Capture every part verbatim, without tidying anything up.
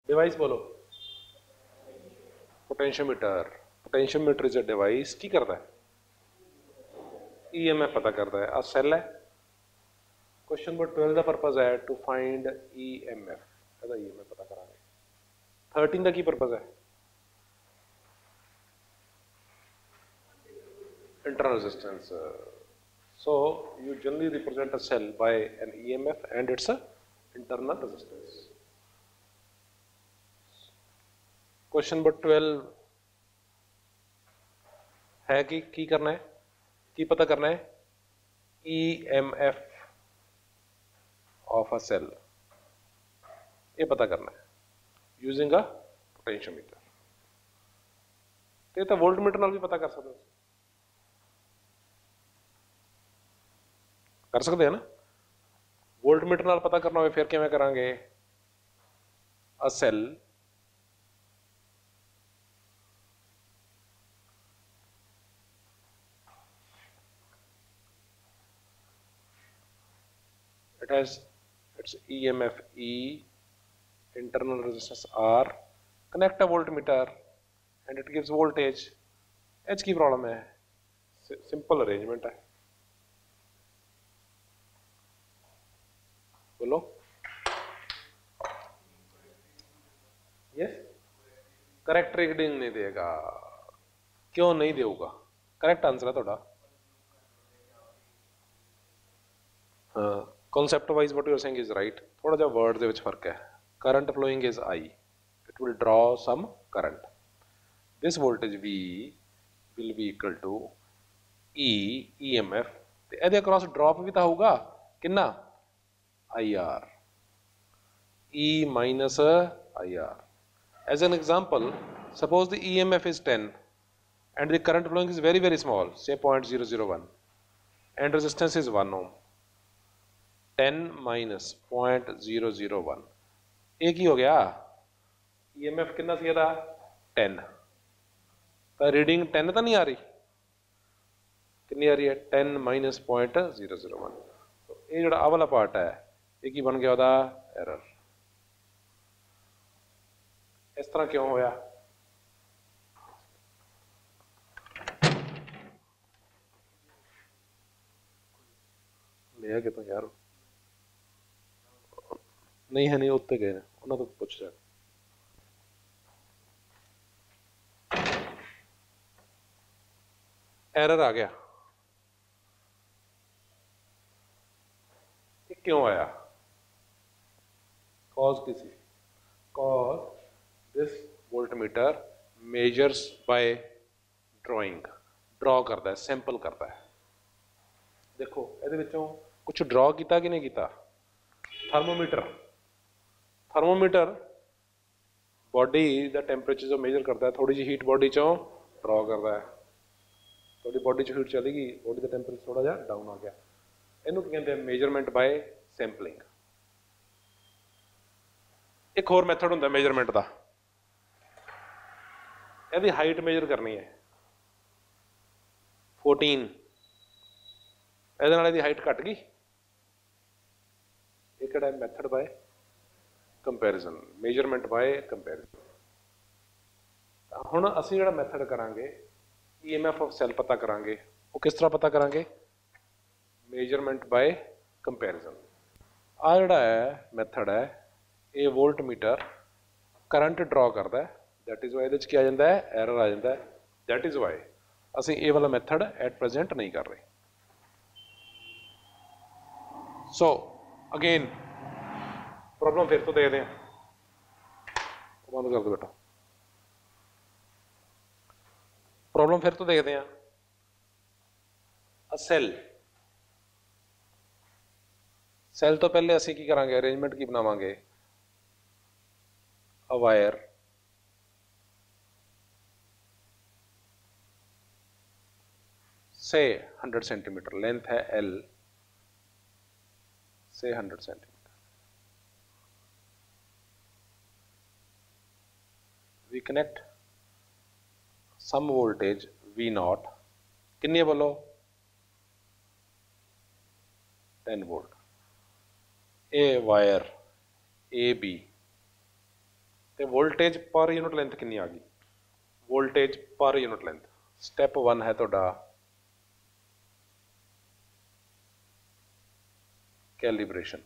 Device बोलो, potentiometer. Potentiometer is a device की करता है, ईएमएफ पता करता है। आ सैल है। क्वेश्चन नंबर ट्वेल्व का पर्पज है टू फाइंड ईएमएफ, ਇਹਦਾ ईएमएफ पता करांगे। थर्टीन का की पर्पज है, internal resistance. So you generally represent a cell by an E M F and its a internal resistance. Question number twelve है कि की करना है, की पता करना है E M F of a cell, ये पता करना है using a potentiometer। तो वोल्टमीटर नाल भी पता कर सकते हो, कर सकते हैं ना। वोल्टमीटर नाल पता करना हो फिर किवें करांगे, a cell it has its E M F E, internal resistance R, connect a voltmeter and it gives voltage। एच की प्रॉब्लम है, सिंपल अरेंजमेंट है। बोलो यस। करेक्ट रीडिंग नहीं देगा, क्यों नहीं देगा? करेक्ट आंसर है थोड़ा। हाँ, concept wise what you are saying is right, थोड़ा जा वर्ड ਦੇ ਵਿੱਚ ਫਰਕ ਹੈ। Current flowing is I, it will draw some current, this voltage V will be equal to E E M F ਤੇ ਇਹਦੇ ਅਕ੍ਰੋਸ ਡ੍ਰੌਪ ਵੀ ਤਾਂ ਹੋਊਗਾ ਕਿੰਨਾ, I R, E minus I R। as an example, suppose the E M F is ten and the current flowing is very very small, say zero point zero zero one, and resistance is one ohm। ten minus zero point zero zero one, एक ही हो गया। E M F कितना सी था, ten, तो reading ten तो नहीं आ रही, कितनी आ रही है, ten minus point zero zero one. तो ये जो आ वाला पार्ट है ये की बन गया ਉਹਦਾ एरर। इस तरह क्यों होया, लिया कितों यार, नहीं है नहीं उत्ते गए ने, उन्होंने तो पूछ रहा। एरर आ गया, ये क्यों आया, कॉज किसी, cause this voltmeter measures by drawing, draw करता है, सैंपल करता है। देखो ਇਹਦੇ ਵਿੱਚੋਂ कुछ ड्रॉ किया कि नहीं किया, थर्मोमीटर, थर्मोमीटर बॉडी का टैंपरेचर जो मेजर करता है, थोड़ी जी हीट बॉडी चो ड्रॉ करता है, थोड़ी बॉडी च हीट चली गई, बॉडी का टैंपरेचर थोड़ा जा डाउन आ गया, इनू कहते हैं मेजरमेंट बाय सैंपलिंग। एक होर मैथड होंदा मेजरमेंट का, यदि हाइट मेजर करनी है फोर्टीन, ਇਹਦੇ ਨਾਲ ਇਹਦੀ ਹਾਈਟ ਘਟ ਗਈ, ਇਹ ਕਿਹੜਾ method by comparison, measurement by comparison. ਹੁਣ ਅਸੀਂ ਜਿਹੜਾ ਮੈਥਡ ਕਰਾਂਗੇ E M F of cell ਪਤਾ ਕਰਾਂਗੇ, ਉਹ ਕਿਸ ਤਰ੍ਹਾਂ ਪਤਾ ਕਰਾਂਗੇ, ਮੇਜਰਮੈਂਟ ਬਾय ਕੰਪੈਰੀਜ਼ਨ। ਆ ਜਿਹੜਾ ਹੈ ਮੈਥਡ ਹੈ ਇਹ ਵੋਲਟਮੀਟਰ ਕਰੰਟ ਡਰਾ ਕਰਦਾ ਹੈ, ਦੈਟ ਇਜ਼ ਵਾਈ ਇਹਦੇ ਚ ਕੀ ਆ ਜਾਂਦਾ ਹੈ, ਐਰਰ ਆ ਜਾਂਦਾ ਹੈ, ਦੈਟ ਇਜ਼ ਵਾਈ ਅਸੀਂ ਇਹ ਵਾਲਾ ਮੈਥਡ ਐਟ ਪ੍ਰੈਜ਼ੈਂਟ ਨਹੀਂ ਕਰ ਰਹੇ। सो अगेन प्रॉब्लम फिर तो देखते हैं, बंद कर दो बेटा, प्रॉब्लम फिर तो देखते हैं। अ सेल, सेल तो पहले असी की करांगे, अरेंजमेंट की बनावांगे, अ वायर से हंड्रेड सेंटीमीटर लेंथ है L, से hundred centimetre, we connect some voltage V naught, कितनी है बोलो, ten volt. A wire A B तो वोल्टेज पर यूनिट लेंथ कितनी आ गई, voltage per unit length. Step one है तुहाडा कैलिब्रेशन,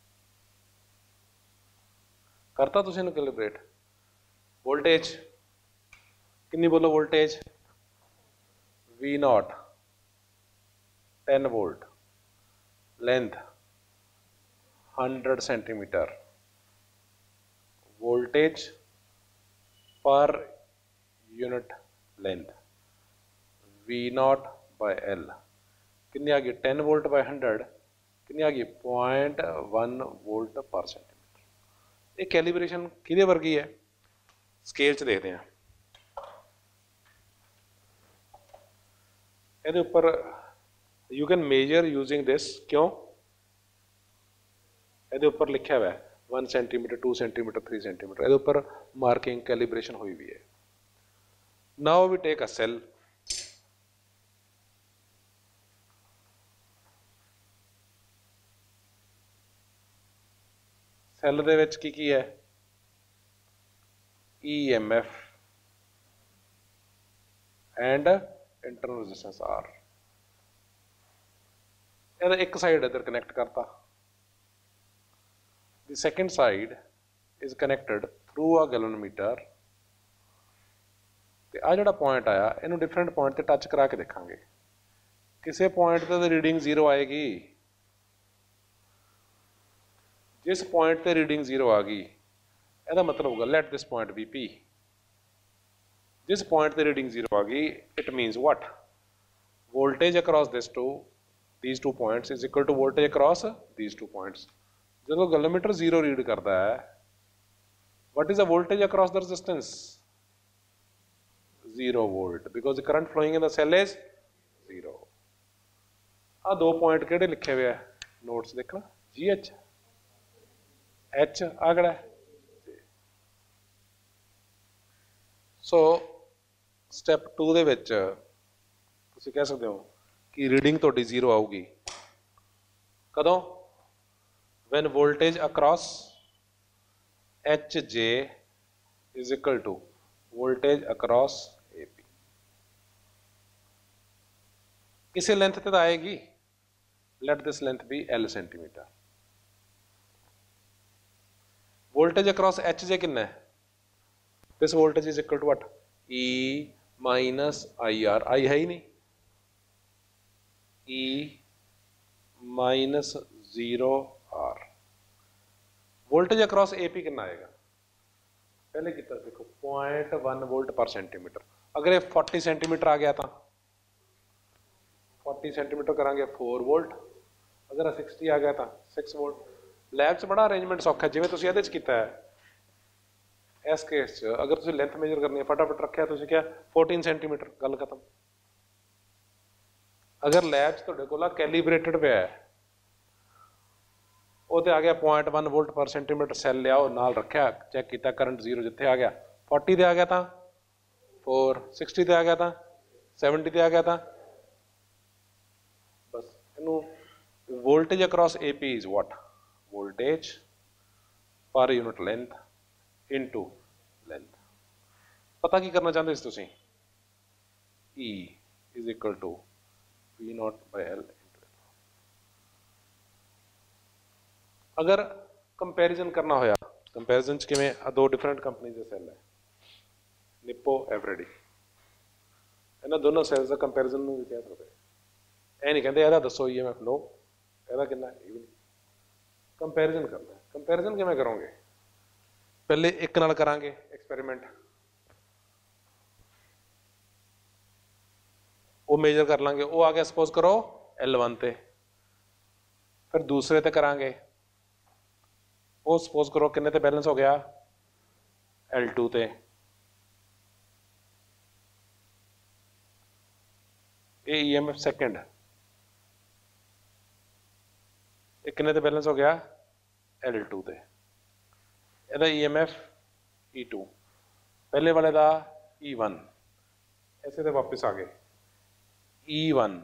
करता तुसीं इहनूं कैलिब्रेट। वोल्टेज कितनी बोलो, voltage V naught ten volt, length hundred centimetre, voltage per unit length V naught by L कितनी आ गई, टेन वोल्ट बाय हंड्रेड कितनी आ गई, point one volt per centimetre. ये कैलिब्रेशन किहदे वर्गी है, स्केल च देखते हैं। ਇਹਦੇ ਉੱਪਰ you can measure using this, क्यों ਇਹਦੇ ਉੱਪਰ लिखा हुआ है one centimetre, two centimetre, three centimetre, ਇਹਦੇ ਉੱਪਰ मार्किंग कैलिब्रेशन हुई हुई है। Now we take a cell, cell दे विच की की है, E M F and internal resistance R. ਇਹਦਾ एक साइड इधर कनेक्ट करता, the second side is connected through a galvanometer. ਤੇ ਆ ਜਿਹੜਾ पॉइंट आया ਇਹਨੂੰ डिफरेंट पॉइंट ਤੇ टच करा के देखांगे, किसी पॉइंट ਤੇ रीडिंग जीरो आएगी, जिस पॉइंट ਤੇ रीडिंग जीरो आ गई ਇਹਦਾ मतलब होगा let this point be P. जिस पॉइंट ਤੇ रीडिंग जीरो आ गई it means what, voltage across this two these two points is equal to voltage across these two points। ਜਦੋਂ ਗੈਲੋਮੀਟਰ जीरो रीड करता है, what is the voltage across the resistance, zero volt, because the current flowing in the cell is zero। आ दो point किहड़े लिखे हुए हैं, notes देखना, जी H H आगड़ा है। सो step two दे विच तुसीं कह सकते हो कि रीडिंग तुहाडी जीरो आऊगी कदों, when voltage across H J is equal to voltage across A P. किसी लेंथ ते आएगी, let this length be L centimetre. Voltage across H J कितना है, this voltage is equal to what, E minus I R, I है ही नहीं, E minus zero R. Voltage across A P कितना आएगा, पहले कितना देखो, point one volt per centimetre. अगर ये फोर्टी सेंटीमीटर आ गया था, फोर्टी सेंटीमीटर करांगे फोर वोल्ट, अगर सिक्सटी आ गया था सिक्स वोल्ट। लैब च बड़ा अरेंजमेंट सौखा, जिवें तुसीं इहदे च कीता है इस केस च, अगर तुसीं लेंथ मेजर करनी है फटाफट रखिया तुसीं क्या फोर्टीन सेंटीमीटर, गल खत्म। अगर लैब च तुहाडे कोल कैलीब्रेटेड पे है, वो तो आ गया point one volt per centimetre, cell लियाओ नाल रखा, चैक किया करंट जीरो जिथे आ गया, फोर्टी ते आ गया था फोर, सिक्सटी ते आ गया था, सेवेंटी ते आ गया था, बस इनू voltage across A P is what, voltage per unit length into length. पता की करना चाहते हो तुसीं, E is equal to V naught by L. अगर कंपैरिजन करना होया, कंपैरिजन च किवें, दो डिफरेंट कंपनी के सैल है, निप्पो एवरेडी, इन्हां दोनों सैल्स का कंपैरिजन नूं भी कह सकते, ऐ नहीं कहते इहदा दसो ई एम एफ लो, इहदा कितना है, ये भी कंपैरिजन करना है। कंपैरिजन किवें करोगे, पहले एक नाल करांगे एक्सपेरिमेंट, वो मेजर कर लांगे, वो आ गया सपोज करो एल वन ते, फिर दूसरे ते करांगे, वो सपोज करो किन्ने ते बैलेंस हो गया, एल टू ते, ये ई एम एफ सेकेंड, ये किन्ने ते बैलेंस हो गया, एल टू ते, ਇਹਦਾ E M F E two, पहले वाले का ई वन, ऐसे तो वापस आ गए E one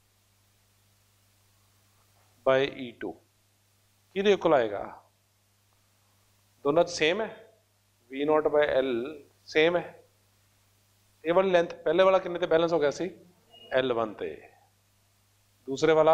by E two, किहदे इक्वल आएगा, दोनों सेम है, V naught by L same है, ये वाली लेंथ पहले वाला किन्ने ते बैलेंस हो गया सी एल वन ते, दूसरे वाला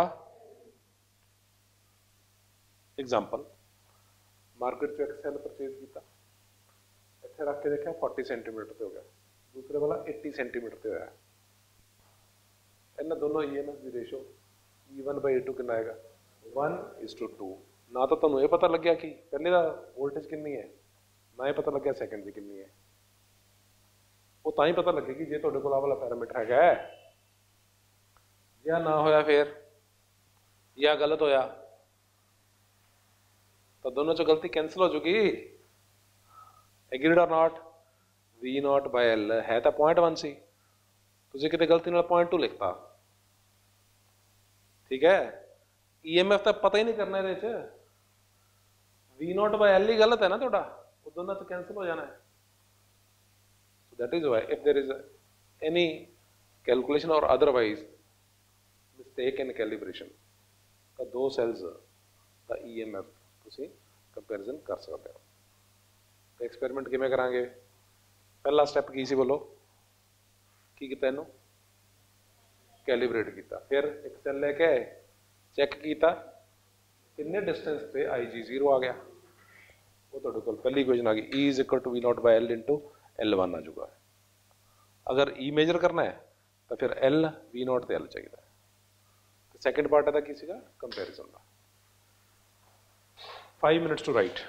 एग्जाम्पल मार्केट चो एक सैल परचेज किया, इतने रख के देखा फोर्टी सेंटीमीटर से हो गया, दूसरे वाला एट्टी सेंटीमीटर से होया, इन्होंने दोनों ई एम एफ की ratio E one by two कितना आएगा वन इज टू टू। ना तो तुहानू ये पता लग गया कि पहले का वोल्टेज कितनी है, ना ही पता लग गया सैकेंड की कितनी है, वो तां ही पता लगेगी जे तुहाडे कोल आ वाला पैरामीटर है, या ना होया फिर या गलत होया तो दोनों चो गलती कैंसिल हो चुकी। Agreed or not, V naught by L है तो पॉइंट वन सी, तुझे कितने गलती नाल पॉइंट टू लिखता, ठीक है। ई एम एफ तो पता ही नहीं करना ये, वी नॉट बाय एल ही गलत है ना थोड़ा, वो दोनों तो कैंसिल हो जाना है। So that is why if there is any calculation or otherwise mistake in calibration का दो सैल्स का ई एम एफ तुसी कंपैरिजन कर सकते हो। तो एक्सपेरिमेंट किमें करांगे, पहला स्टैप की सी बोलो, की किया इनू कैलिब्रेट किया, फिर एक सैल लेके चैक किया किन्ने डिस्टेंस पे आई जी जीरो आ गया, वो तुहाडे कोल पहली इक्वेशन आ गई E is equal to V naught by L into L one आ जाऊगा। अगर ई मेजर करना है तो फिर एल वी नॉट तो एल चाहिए। तो सैकेंड पार्ट है की सीगा कंपैरिजन का। Five minutes to write.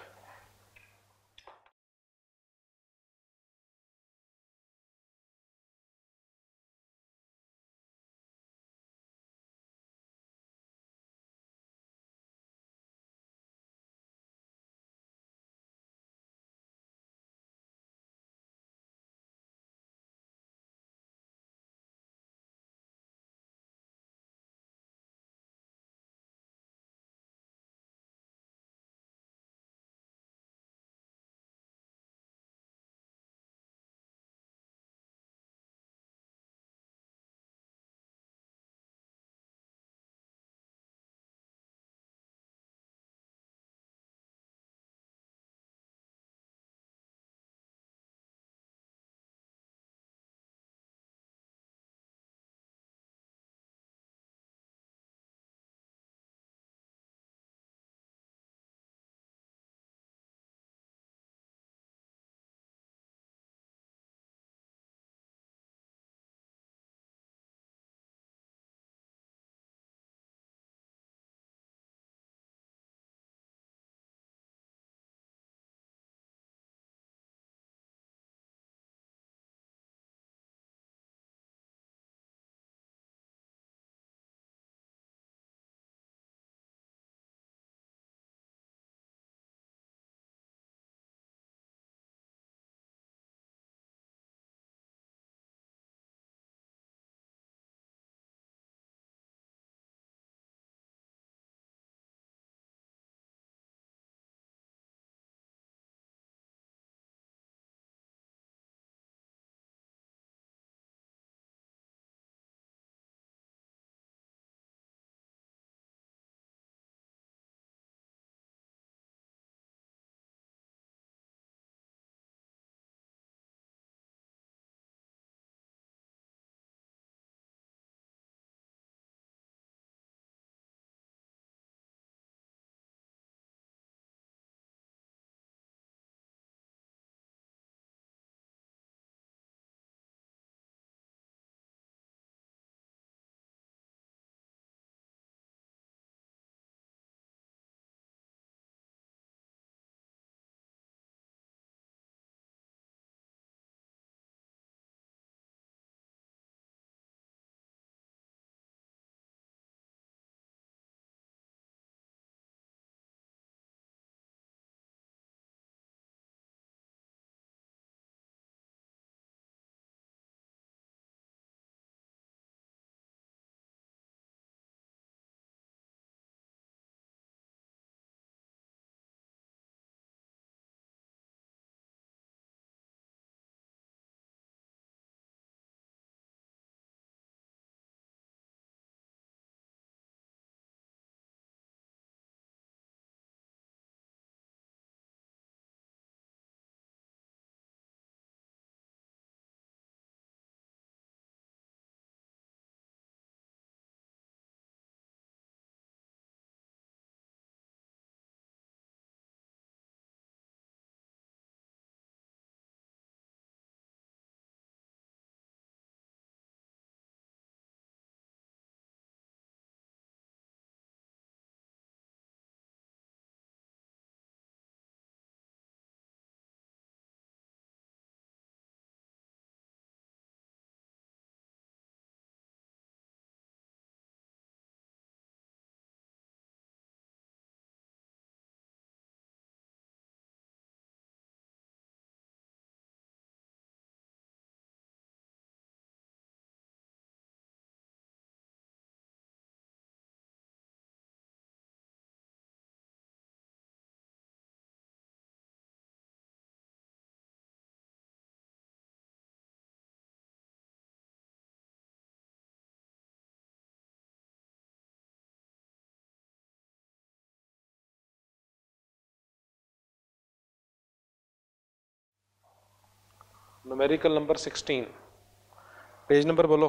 Numerical number sixteen, page number बोलो।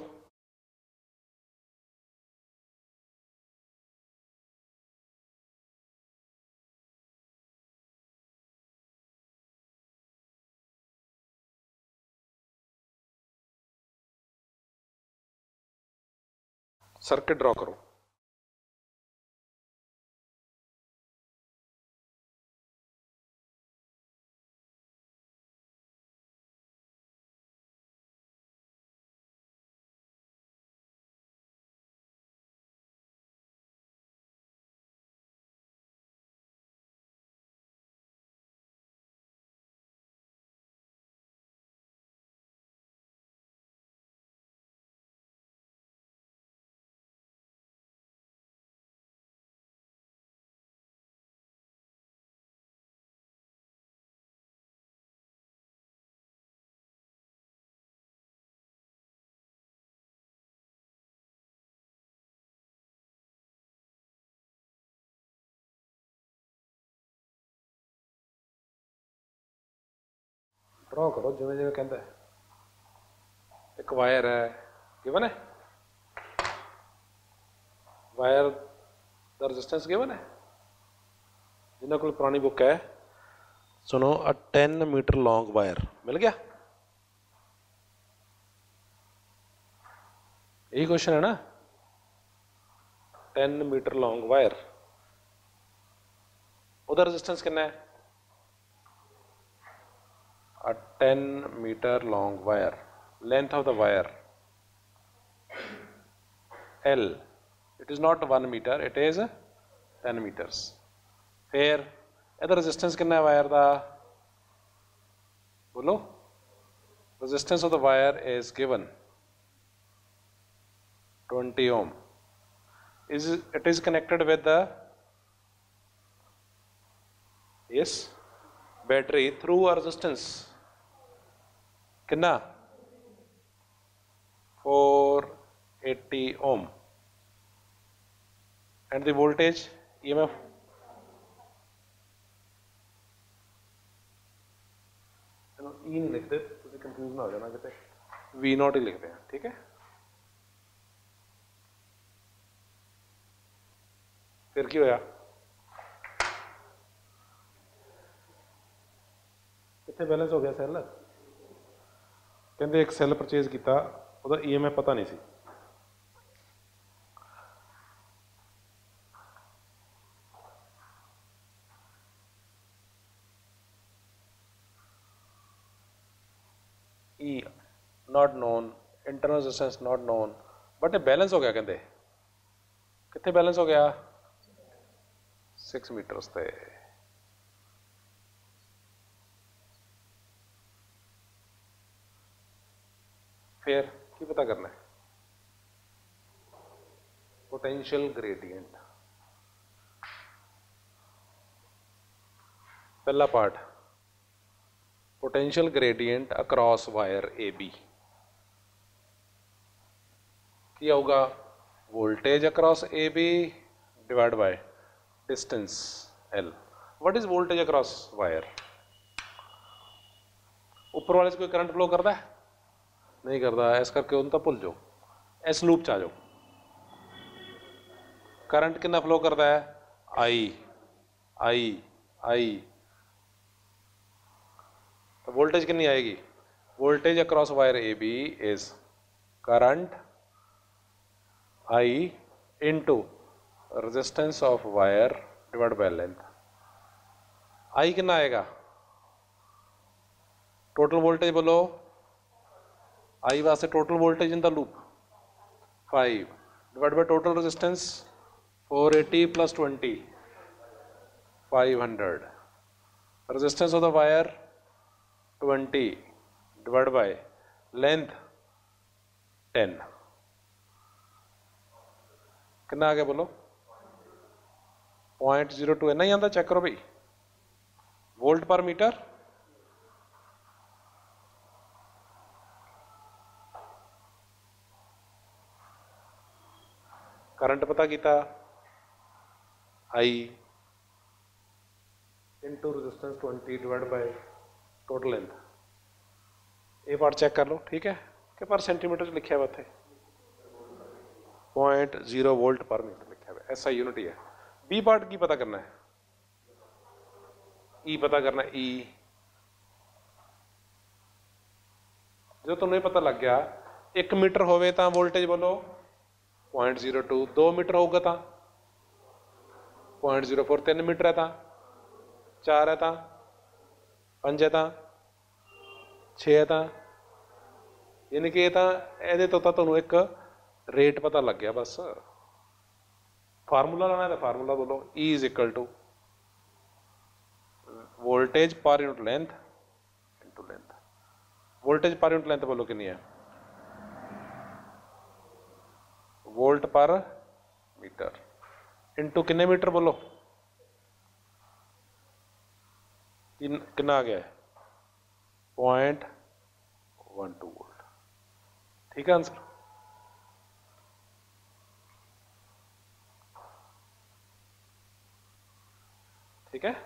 सर्किट ड्रॉ करो। ड्रॉ करो जिवें जिवें कहता है। एक वायर है, गिवन है, वायर दा रजिस्टेंस गिवन है। जिन्होंने कोल पुरानी बुक है, सुनो, a ten metre long wire मिल गया। यही क्वेश्चन है ना, टेन मीटर लॉन्ग वायर, उधर रेजिस्टेंस कितना है? a ten meter long wire, length of the wire L, it is not one meter, it is ten meters। फिर इधर रेजिस्टेंस कितना है वायर का? बोलो। Resistance of the wire is given twenty ohm, is it is connected with the yes battery through a resistance कितना? four eighty ohm, and the voltage E M F E नहीं लिखते, तुझे confuse ना हो जाना कितने, वी नॉट ही लिखते हैं, ठीक है। फिर की होया? कितने बैलेंस हो गया सैल? कहते एक सैल परचेज किया, ਉਹਦਾ ई एम एफ पता नहीं सी। E not known, internal resistance not known, but ये बैलेंस हो गया। कहते कितने बैलेंस हो गया? सिक्स मीटर से। फिर की पता करना है? Potential gradient. पहला part, potential gradient across wire A B की होगा? Voltage across A B divide by distance L. What is voltage across wire? ऊपर वाले से कोई करंट फ्लो करता है? नहीं करता, इस करके उन तो भूल जाओ, इस लूप च आ जाओ। करंट कितना फ्लो करता है? आई आई आई। तो वोल्टेज कितनी आएगी? Voltage across wire A B is current I into resistance of wire divide by length. I कितना आएगा? टोटल वोल्टेज बोलो, आई वास्ते total voltage in the loop five divide by total resistance four eighty plus twenty five hundred. Resistance of the wire twenty divide by length ten. कितना आ गया बोलो? Point zero to है, नहीं आता? Check करो भाई, वोल्ट पर मीटर। करंट पता किया, I into resistance twenty divide by total length. ये पार्ट चेक कर लो, ठीक है कि पर सेंटीमीटर लिखा हुआ थे point zero volt per metre लिखा हुआ, ऐसा यूनिट ही है। बी पार्ट की पता करना है, ई पता करना है, ई जो तुम्हें पता लग गया एक मीटर होवे तो वोल्टेज बोलो पॉइंट जीरो टू, दो मीटर होगा तो पॉइंट जीरो फोर, तीन मीटर है तो चार है तो पंज है तो छे है तो, यानी कि तो ये तो तुहानू एक रेट पता लग गया बस। फार्मूला लाना है तो फार्मूला बोलो, E is equal to voltage per unit length into length. Voltage per unit length बोलो कितनी है, वोल्ट पर मीटर इंटू कितने मीटर बोलो, कितना आ गया है पॉइंट वन टू वोल्ट, ठीक है आंसर। ठीक है,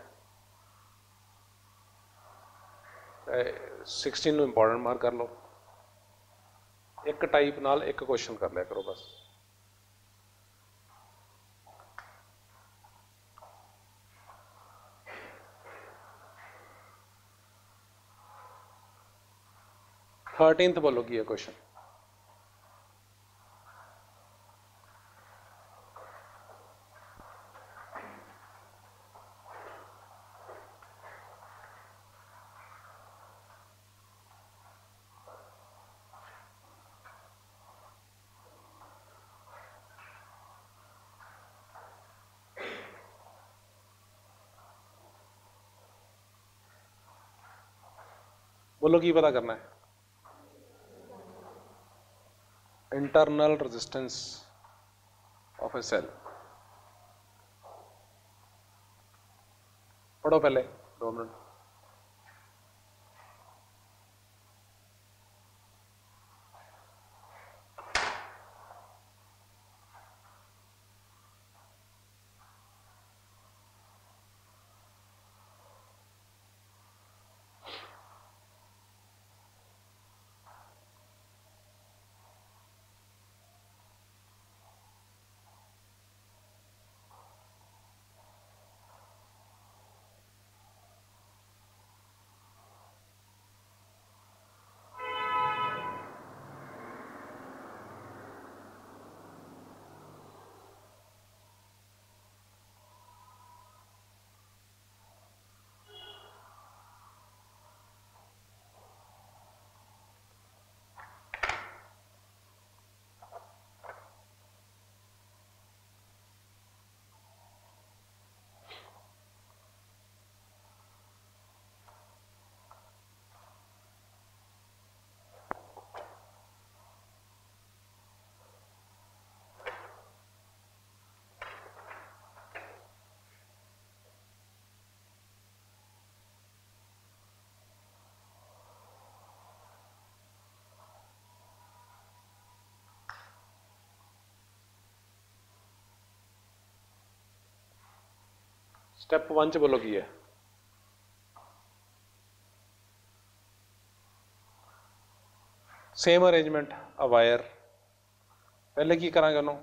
सिक्सटीन में इंपॉर्टेंट मार्क कर लो, एक टाइप नाल एक क्वेश्चन कर लिया करो बस। थर्टींथ बोलो की है क्वेश्चन, बोलो की पता करना है, internal resistance of a cell. पढ़ो पहले दो मिनट। स्टेप वन च बोलो की है, सेम अरेंजमेंट अ वायर, पहले की करा नो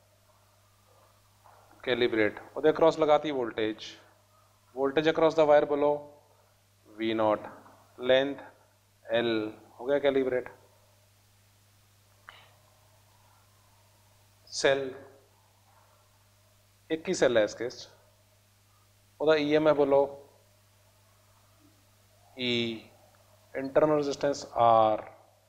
कैलिब्रेट, वो अक्रॉस लगाती voltage, voltage across the wire बोलो वी नॉट, लेंथ एल, हो गया कैलिब्रेट। सेल एक ही सेल है इस केस, ਉਹਦਾ ई एम है बोलो E, internal resistance R,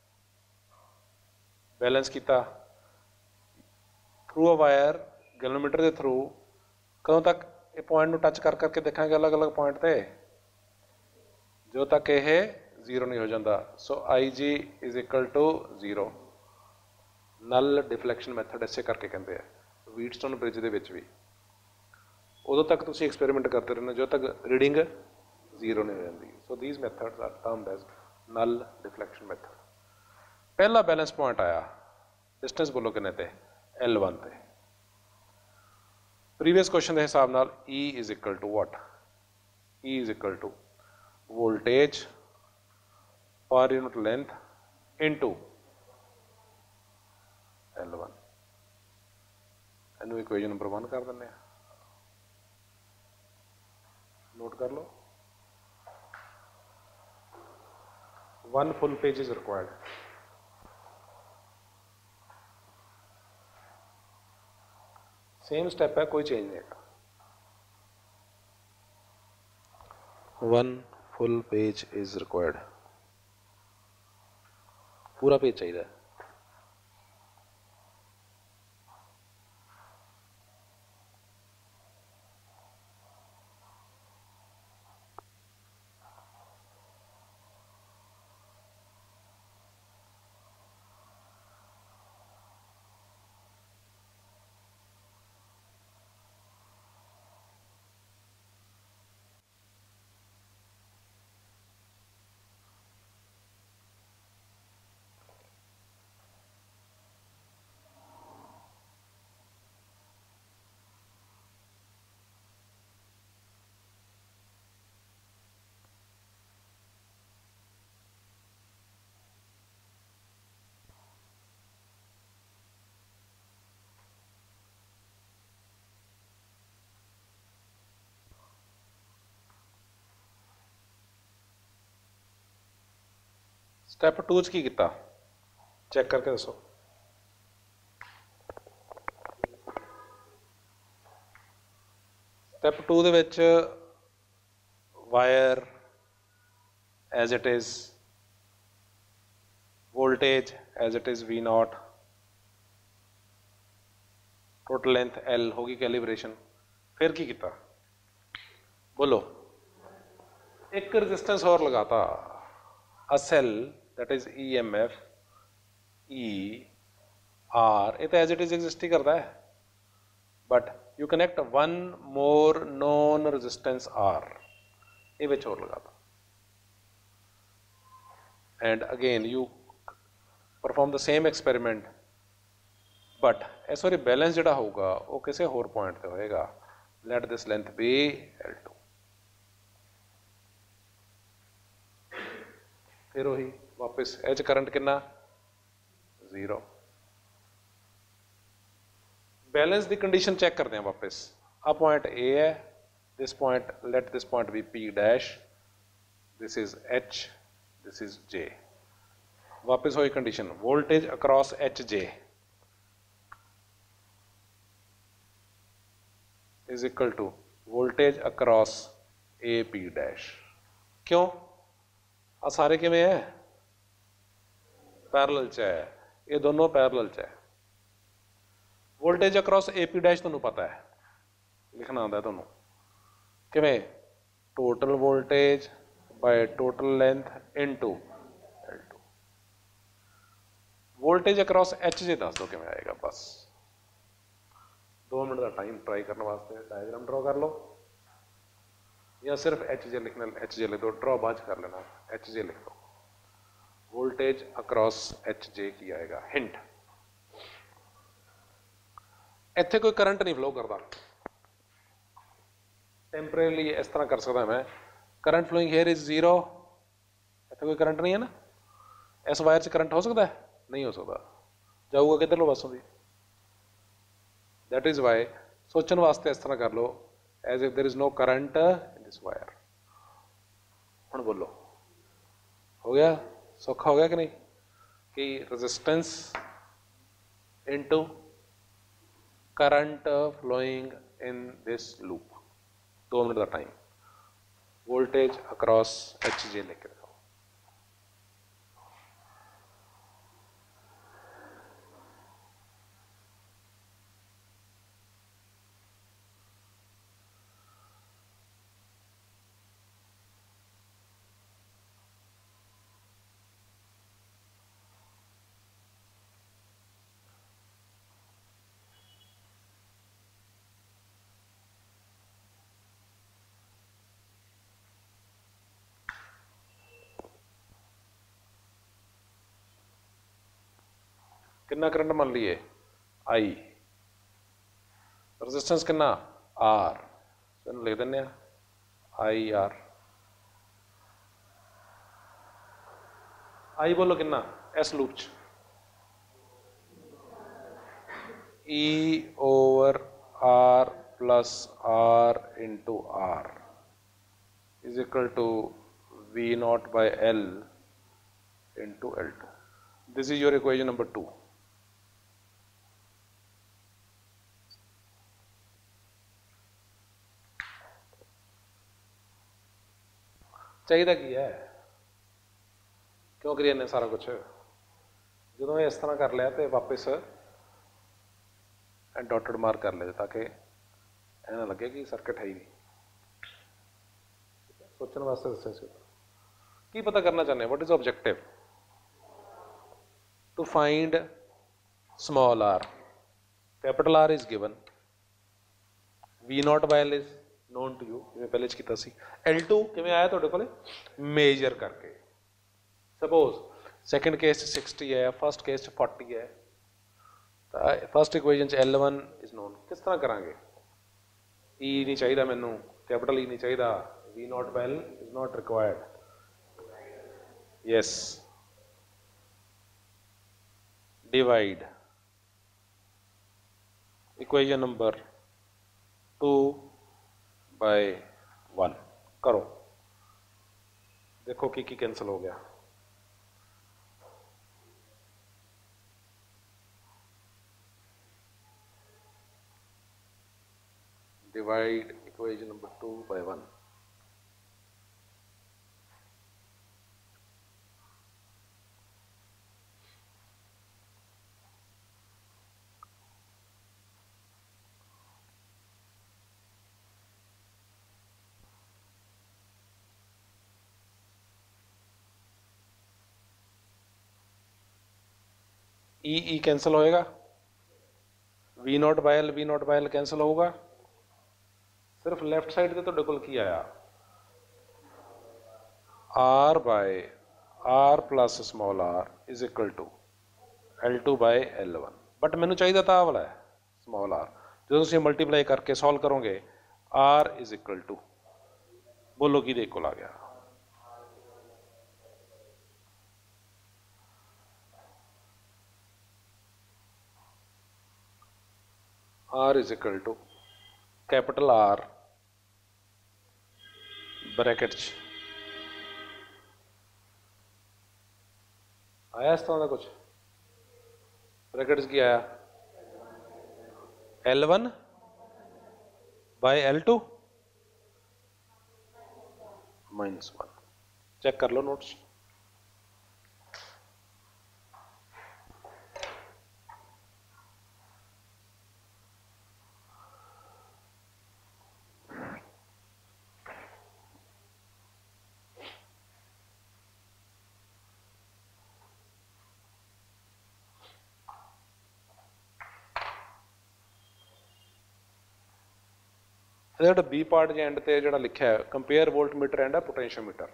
balance किया थ्रू अ वायर गैलोमीटर के थ्रू, कदों तक ये पॉइंट ਨੂੰ टच कर करके देखेंगे अलग अलग पॉइंट पे जो तक ये जीरो नहीं हो जाता। So I G is equal to zero, null deflection method इसे करके कहते हैं व्हीटस्टोन ब्रिज के विच भी, उदों तक तुसी एक्सपेरिमेंट करते रहना जो तक रीडिंग जीरो नहीं हो जाती। So these methods are termed as null deflection method. पहला बैलेंस पॉइंट आया, डिस्टेंस बोलो किन्ने ते एल वन ते, प्रीवियस क्वेश्चन के हिसाब नाल E is equal to what, E is equal to voltage per unit length into L one, इनू इक्वेशन नंबर वन कर दें, नोट कर लो। One full page is required. Same step है, कोई चेंज नहीं है। One full page is required, पूरा पेज चाहिए। स्टैप टू च की किया, चेक करके दसो। स्टैप टू दे विच wire as it is, voltage as it is V naught, total length L होगी, कैलिब्रेशन। फिर की किया, बोलो। एक रजिस्टेंस और लगाता, a cell that is E M F E R, ये तो एज इट इज एग्जिस्ट ही करता है, but you connect one more known resistance R, ये विच और लगाता, and again you perform the same experiment, but इस बार बैलेंस जोड़ा होगा वो किसी होर पॉइंट पर होएगा। Let this length be L two. फिर वही वापस एच करंट कितना, जीरो। बैलेंस की कंडीशन चेक करते हैं वापस। आ पॉइंट ए है, this point, let this point be P dash, this is H, this is J. वापस वही condition, voltage across H J is equal to voltage across A P dash. क्यों आ सारे किमें है, पैरेलल च है, ये दोनों पैरेलल च है। Voltage across A P dash तुहानू पता है, लिखना आता है तुहानू किमें, total voltage by total length into L two. Voltage across H J दस दो किमें आएगा, बस दो मिनट का टाइम ट्राई करने वास्ते डायग्राम ड्रॉ कर लो, या सिर्फ एच जे लिखना, एच जे लिख दो, ड्रॉ बाद कर लेना, एच जे लिख दो। वोल्टेज अक्रॉस एच जे की आएगा, हिंट इत्थे कोई करंट नहीं फ्लो करता, टेंपरेली इस तरह कर सकता मैं, current flowing here is zero, इत्थे कोई करंट नहीं है ना, इस वायर से करंट हो सकता है, नहीं हो सकता, जाऊगा किधर लो बस। दैट इज वाई सोचने वास्ते इस तरह कर लो, as if there is no current in this wire. हुण बोलो, हो गया, सौखा हो गया कि नहीं, कि resistance into current flowing in this loop, दो मिनट का time, voltage across H J लिख रहे हो। कितना करंट मान लीए, आई, रेजिस्टेंस कितना, आर, लिख दें आई आर। आई बोलो कितना, इस लूप च E over R plus R into R is equal to V naught by L into L two. This is your equation number two. चाहिए की है क्यों करिए ने सारा कुछ जो इस तरह कर लिया तो वापस डॉटेड मार्क कर ले ताकि ऐसा लगे कि सर्किट है ही नहीं सोचने वास्ते दसा की पता करना चाहते हैं what is objective to find small R capital R is given V naught by L is known to you जिवें पहले च कीता सी एल टू किवें आया तुहाडे कोले मेजर करके सपोज सैकेंड केस सिक्सटी है फर्स्ट केस फोर्टी है फर्स्ट इक्वेशन च एल वन इज नोन किस तरह करांगे ई नहीं चाहिए मैनू कैपिटल ई नहीं चाहिए V naught by L is not required yes divide equation number two by one करो देखो की की कैंसिल हो गया divide equation number two by one E E cancel होएगा V naught by L V naught by L cancel होगा सिर्फ left side से तो कोल की आया R by R plus small r is equal to L two by L one but मैनू चाहिए था वाला है स्मॉल आर जो तुम मल्टीप्लाई करके सॉल्व करोगे आर इज इक्वल टू बोलो कि दे कोल आ गया R is equal to capital R bracket आया इस तरह का कुछ ब्रैकेट की आया L one by L two minus one check कर लो नोट्स बी पार्ट जे एंड ते जो लिखा है कंपेयर वोल्टमीटर एंड पोटेंशियोमीटर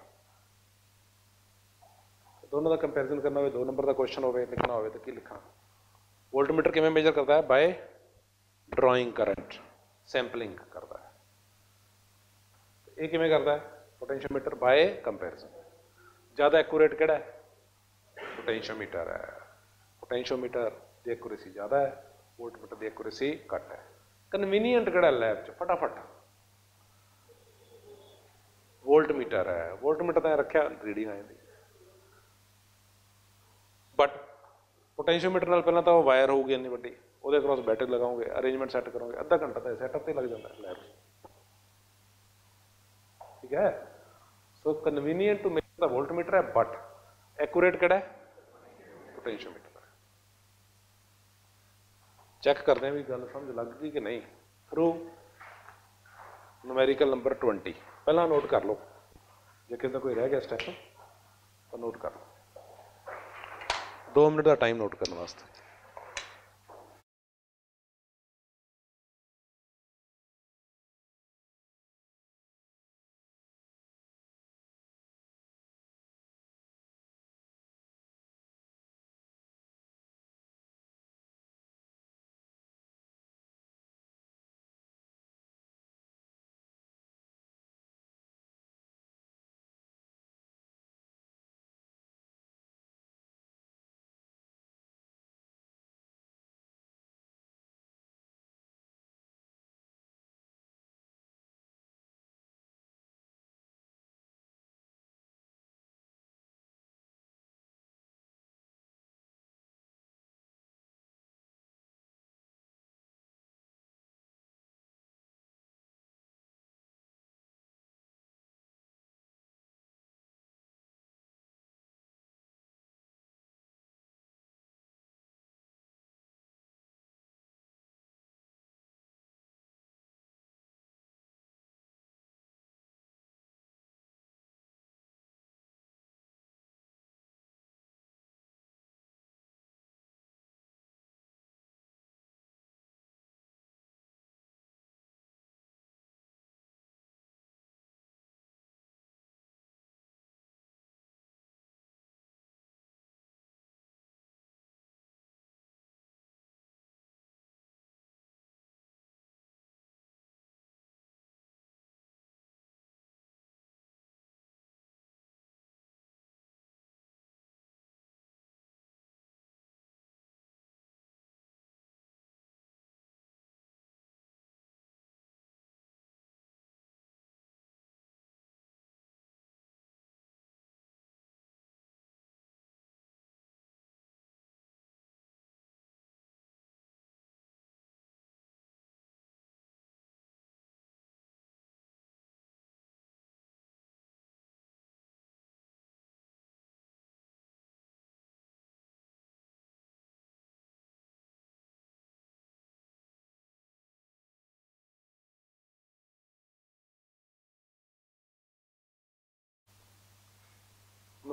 दोनों का कंपेरिजन करना हो दो नंबर का क्वेश्चन हो लिखना हो तो की लिखा वोल्टमीटर किमें मेजर करता है बाय ड्रॉइंग करंट सैंपलिंग करता है ये किमें करता है पोटेंशियोमीटर बाय कंपेरिजन ज़्यादा एक्यूरेट केड़ा है पोटेंशियोमीटर है पोटेंशियोमीटर की एक्यूरेसी ज़्यादा है वोल्टमीटर की एक्यूरेसी घट है कन्वीनियंट केड़ा लैब च फटाफट वोल्ट मीटर है वोल्ट मीटर तो रखा रीडिंग आ जाती बट पोटेंशियोमीटर नाल पहला तो वायर होगी इन्नी वड्डी उहदे क्रॉस बैटरी लगाओगे अरेंजमेंट सैट करोगे अद्धा घंटा तो सैटअप तो लग जाता है लैब ठीक है so convenient to measure the voltmeter है बट एक्यूरेट केड़ा है पोटेंशियोमीटर चेक करते हैं भी गल समझ लग गई कि नहीं थ्रू न्यूमेरिकल नंबर ट्वेंटी पहला नोट कर लो जो किसी कोई रह गया स्टैप तो नोट कर लो दो मिनट का टाइम नोट करने वास्ते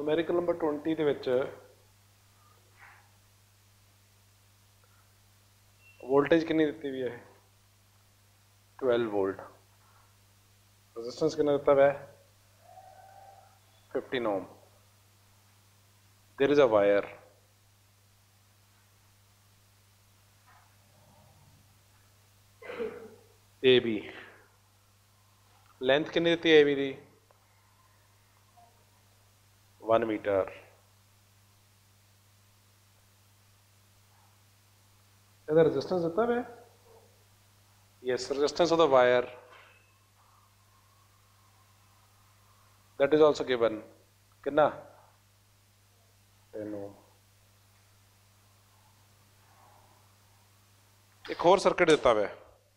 नुमेरिकल नंबर ट्वेंटी ਦੇ ਵਿੱਚ वोल्टेज कितनी दी हुई है ट्वेल्व वोल्ट, रेजिस्टेंस कितना दिता हुआ है fifteen ohm. There is a wire A B, length कितनी दी है ए बी दी वन मीटर। ਇਹਦਾ रेजिस्टेंस ਦਿੱਤਾ ਹੋਇਆ yes, resistance of the wire that is also given कितना टेन ओम। एक और सर्किट ਦਿੱਤਾ ਹੋਇਆ,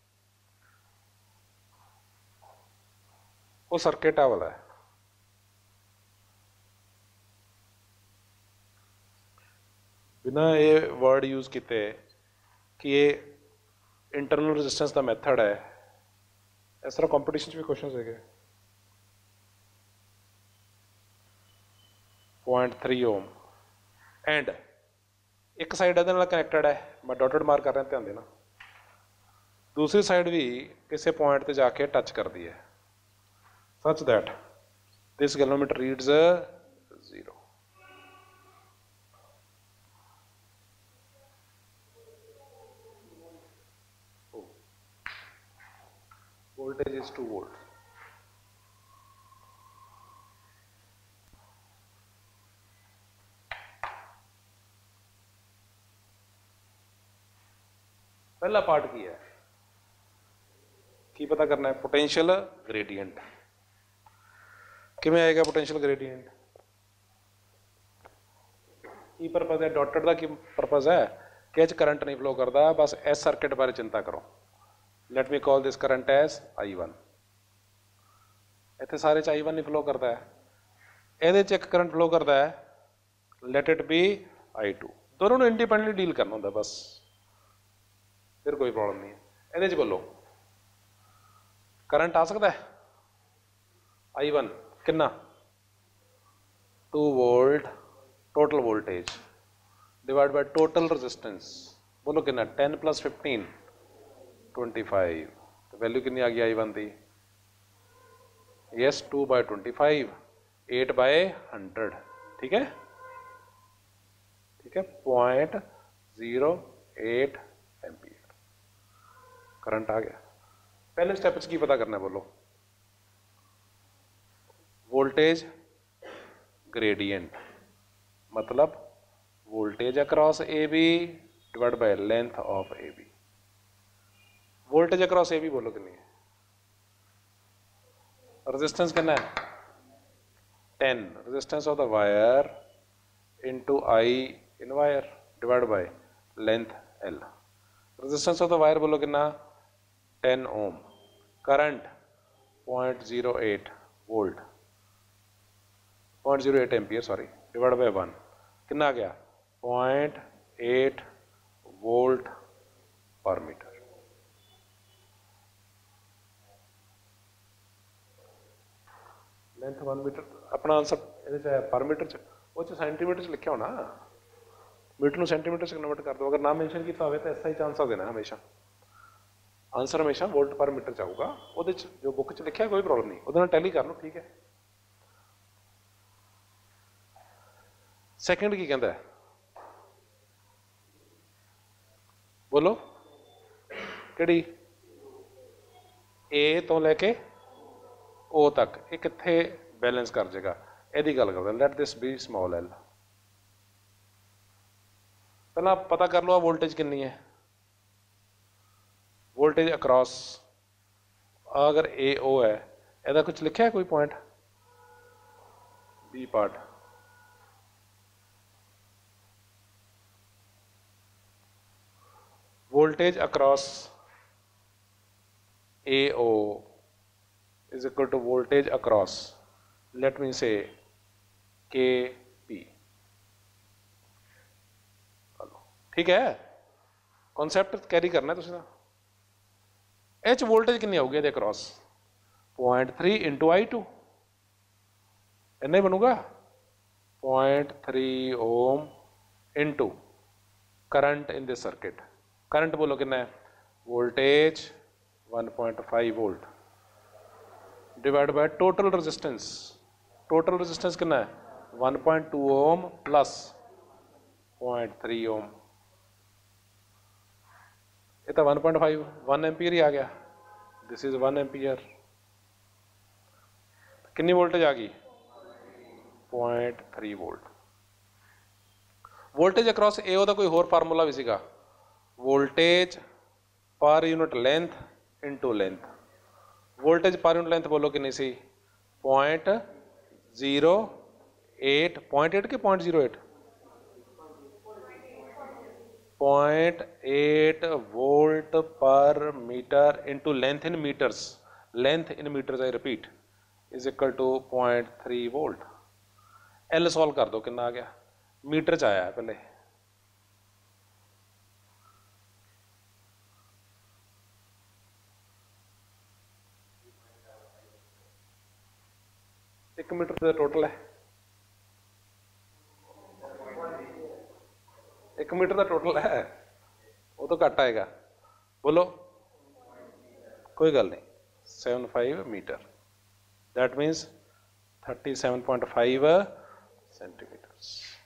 वो सर्किट आ वाला है, बिना ये वर्ड यूज किए कि ये इंटरनल रेजिस्टेंस का मैथड है। इस तरह कंपटीशन भी क्वेश्चन है पॉइंट थ्री ओम एंड एक साइड ਇਹਦੇ ਨਾਲ कनेक्टेड है, मैं डॉटेड मार्क कर रहा ध्यान देना, दूसरी साइड भी किसी पॉइंट पे जाके टच करती है such that this galvanometer reads zero. voltage is two volt। पहला पार्ट की है की पता करना है पोटेंशियल ग्रेडियंट। किवें आएगा पोटेंशियल ग्रेडियंट, की परपज है डॉटेड का, की परपज है कि इस करंट नहीं फ्लो करता, बस इस सर्किट बारे चिंता करो। Let me call this current as I one. इतने सारे आई वन नहीं फ्लो करता है, ये एक करंट फ्लो करता है, let it be I two. दोनों ने इंडिपेंडेंटली डील करना होंगे बस, फिर कोई प्रॉब्लम नहीं है। ये बोलो करंट आ सकता है आई वन कितना two volt total voltage divide by total resistance, बोलो कितना ten plus fifteen twenty five. तो वैल्यू कितनी आ गई आई वन की yes two by twenty five eight by hundred. ठीक है ठीक है point zero eight ampere current आ गया। पहले स्टेप की पता करना है, बोलो वोल्टेज ग्रेडियंट मतलब voltage across A B divide by length of A B. Voltage across A B बोलो कितनी है, रेजिस्टेंस कितना है ten, resistance of the wire into I in wire divide by length L. Resistance of the wire बोलो कितना ten ohm, current point zero eight volt point zero eight ampere sorry divide by one कितना आ गया point eight volt per metre. Length one metre अपना answer ये per metre च वो centimetre च लिखा होना, मीटर में सेंटीमीटर से कन्वर्ट कर दो। अगर ना मेंशन किया हो तो ऐसा ही आंसर देना हमेशा, आंसर हमेशा वोल्ट पर मीटर च आऊगा। वो जो बुक च लिखा कोई प्रॉब्लम नहीं, वो टैली कर लो ठीक है। सैकेंड की कहता है बोलो कि ए तो लैके ओ तक ये कितने बैलेंस कर जाएगा, यदी गल करते let this be small L. पहला पता कर लो वोल्टेज कितनी है, वोल्टेज अक्रॉस अगर ए ओ है यदा कुछ लिखा है कोई point B part voltage across A O is equal to voltage across let me say K P। ठीक है कॉन्सेप्ट कैरी करना है तुम। एच वोल्टेज कितनी होगी ये across point three into I two इन्ना ही बनूगा। Point three ohm into current in this circuit. Current बोलो कितना है, voltage one point five volt divide by total resistance. Total resistance कितना है, one point two ohm plus point three ohm. ये तो one point five one ampere ही आ गया, दिस इज वन एम्पीयर। कितनी वोल्टेज आ गई, point three volt. Voltage across ए ਉਹਦਾ कोई होर फार्मूला भी सीगा, voltage per unit length into length. Voltage per unit length बोलो कितनी सी, point zero eight point eight के point zero eight point eight volt per metre into length in metres. Length in metres I repeat is equal to point three volt. L solve कर दो, कितना आ गया, metre च आया है पहले। एक मीटर का टोटल है, एक मीटर का टोटल है, वो तो घट आएगा। बोलो, कोई गल नहीं, seven five metre that means thirty seven point five centimetres.